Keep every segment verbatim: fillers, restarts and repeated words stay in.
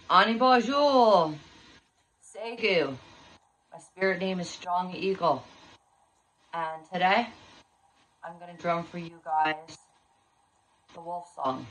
Ani bonjour. Segu. My spirit name is Strong Eagle. And today, I'm gonna drum for you guys the wolf song.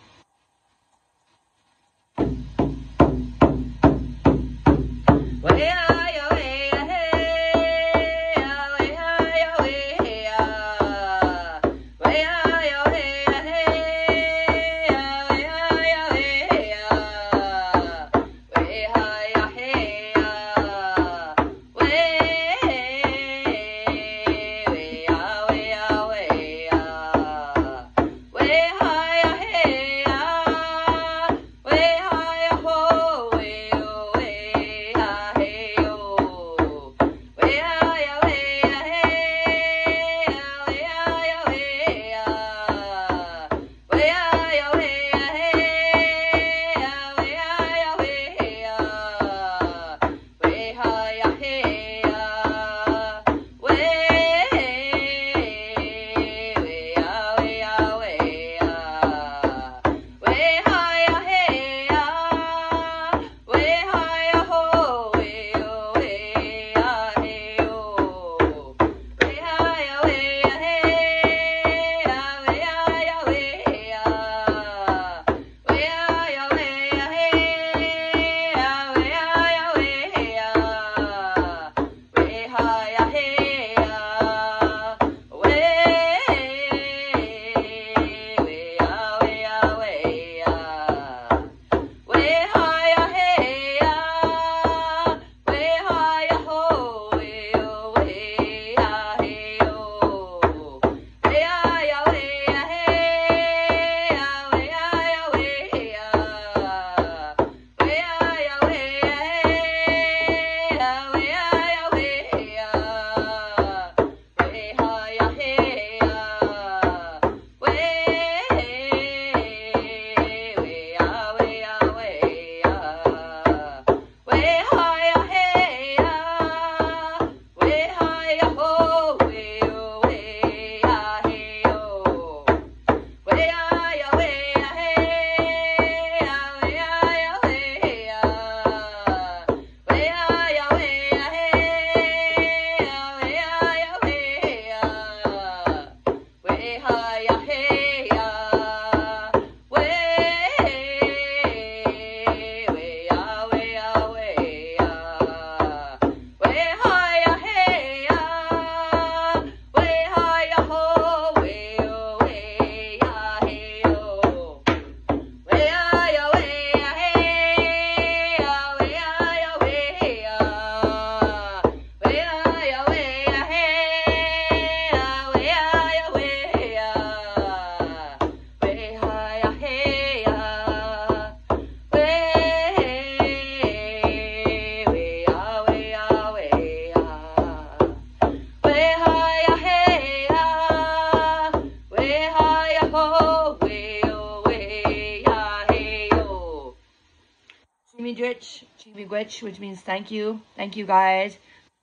Chimigwich, which means thank you. Thank you guys.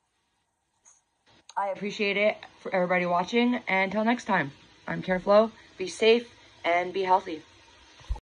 I appreciate it for everybody watching. And until next time, I'm Careflow. Be safe and be healthy.